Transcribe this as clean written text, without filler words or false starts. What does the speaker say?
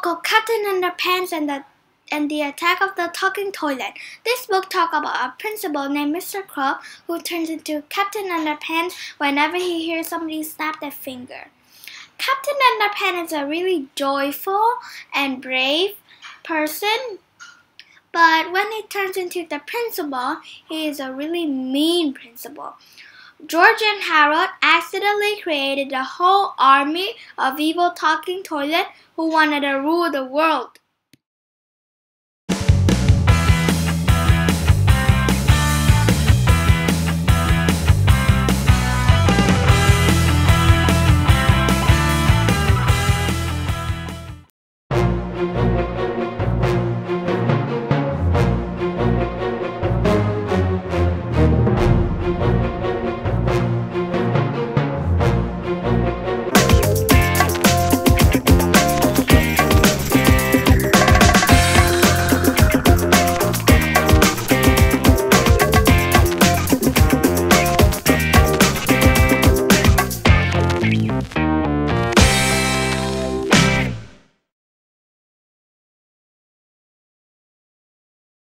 called Captain Underpants and the Attack of the Talking Toilet. This book talks about a principal named Mr. Crow who turns into Captain Underpants whenever he hears somebody snap their finger. Captain Underpants is a really joyful and brave person, but when he turns into the principal, he is a really mean principal. George and Harold accidentally created a whole army of evil talking toilets who wanted to rule the world.